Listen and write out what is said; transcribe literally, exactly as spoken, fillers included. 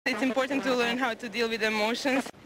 It's important to learn how to deal with emotions.